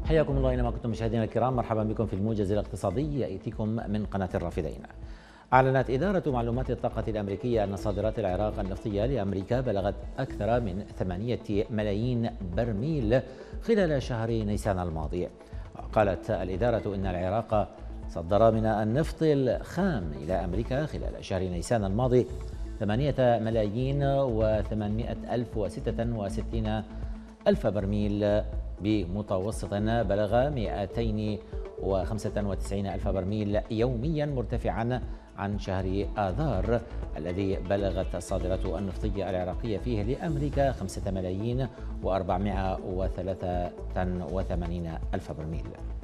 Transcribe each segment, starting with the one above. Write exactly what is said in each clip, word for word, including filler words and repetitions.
حياكم الله أينما كنتم مشاهدينا الكرام، مرحبا بكم في الموجز الاقتصادي يأتيكم من قناة الرافدين. أعلنت إدارة معلومات الطاقة الأمريكية أن صادرات العراق النفطية لأمريكا بلغت أكثر من ثمانية ملايين برميل خلال شهر نيسان الماضي. قالت الإدارة إن العراق صدر من النفط الخام إلى أمريكا خلال شهر نيسان الماضي ثمانية ملايين وثمانمائة ألف وستة وستين ألف برميل بمتوسط بلغ مئتين وخمسة وتسعين ألف برميل يوميا، مرتفعا عن شهر آذار الذي بلغت الصادرات النفطية العراقية فيه لأمريكا خمسة ملايين وأربعمائة وثلاثة وثمانين ألف برميل.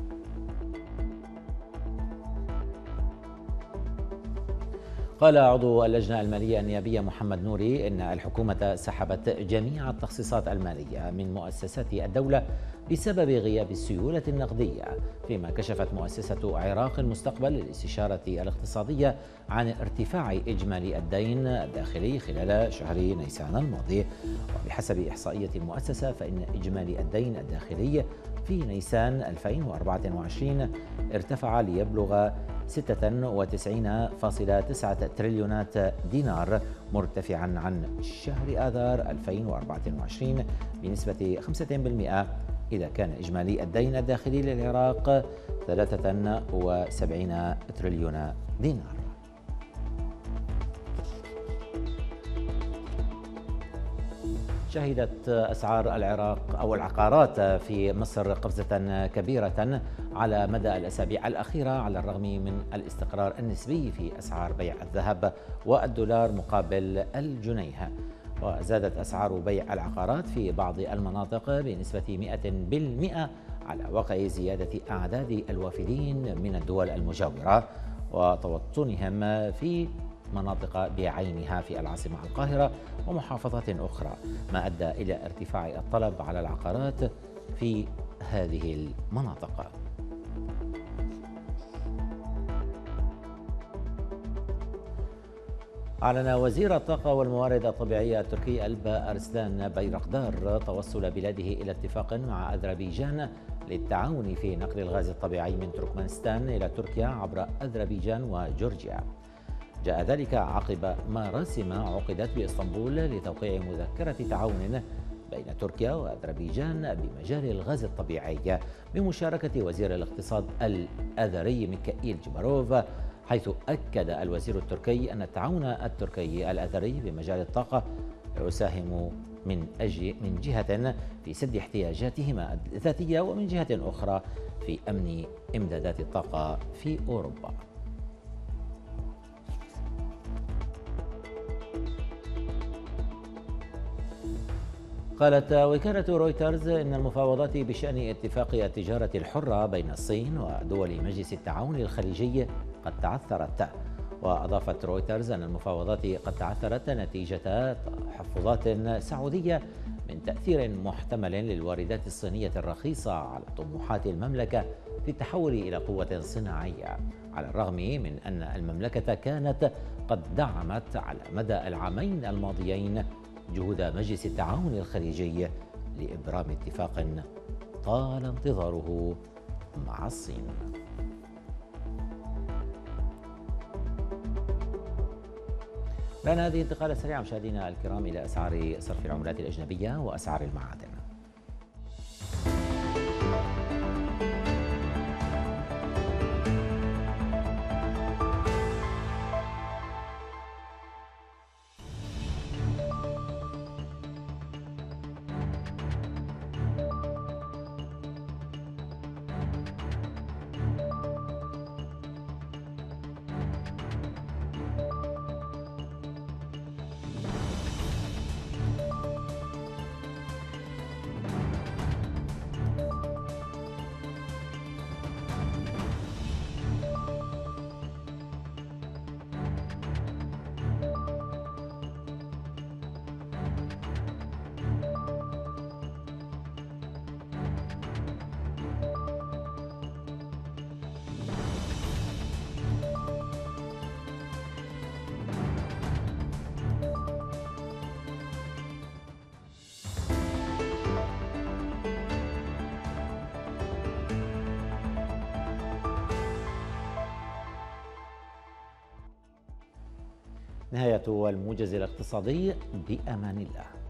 قال عضو اللجنة المالية النيابية محمد نوري إن الحكومة سحبت جميع التخصيصات المالية من مؤسسات الدولة بسبب غياب السيولة النقدية، فيما كشفت مؤسسة عراق المستقبل للاستشارة الاقتصادية عن ارتفاع إجمالي الدين الداخلي خلال شهر نيسان الماضي. وبحسب إحصائية المؤسسة فإن إجمالي الدين الداخلي في نيسان ألفين وأربعة وعشرين ارتفع ليبلغ ستة وتسعين فاصلة تسعة تريليونات دينار، مرتفعا عن شهر آذار ألفين وأربعة وعشرين بنسبة خمسة بالمئة، إذا كان إجمالي الدين الداخلي للعراق ثلاثة وسبعين تريليون دينار. شهدت أسعار العراق أو العقارات في مصر قفزة كبيرة على مدى الأسابيع الأخيرة، على الرغم من الاستقرار النسبي في أسعار بيع الذهب والدولار مقابل الجنيه. وزادت أسعار بيع العقارات في بعض المناطق بنسبة مئة بالمئة على وقع زيادة أعداد الوافدين من الدول المجاورة وتوطنهم في مناطق بعينها في العاصمة القاهرة ومحافظات أخرى، ما أدى إلى ارتفاع الطلب على العقارات في هذه المناطق. أعلن وزير الطاقة والموارد الطبيعية التركي ألب أرسلان بيرقدار توصل بلاده إلى اتفاق مع أذربيجان للتعاون في نقل الغاز الطبيعي من تركمانستان إلى تركيا عبر أذربيجان وجورجيا. جاء ذلك عقب مراسم عقدت بإسطنبول لتوقيع مذكرة تعاون بين تركيا وأذربيجان بمجال الغاز الطبيعي بمشاركة وزير الاقتصاد الأذري ميكائيل جباروف، حيث أكد الوزير التركي أن التعاون التركي الأذري بمجال الطاقة يساهم من أجل من جهة في سد احتياجاتهما الذاتية ومن جهة أخرى في أمن إمدادات الطاقة في أوروبا. قالت وكالة رويترز إن المفاوضات بشأن اتفاق التجارة الحرة بين الصين ودول مجلس التعاون الخليجي قد تعثرت. وأضافت رويترز أن المفاوضات قد تعثرت نتيجة تحفظات سعودية من تأثير محتمل للواردات الصينية الرخيصة على طموحات المملكة في التحول إلى قوة صناعية، على الرغم من أن المملكة كانت قد دعمت على مدى العامين الماضيين جهود مجلس التعاون الخليجي لإبرام اتفاق طال انتظاره مع الصين. لأن هذه انتقالة سريعة مشاهدينا الكرام إلى أسعار صرف العملات الأجنبية وأسعار المعادن. نهاية الموجز الاقتصادي، بأمان الله.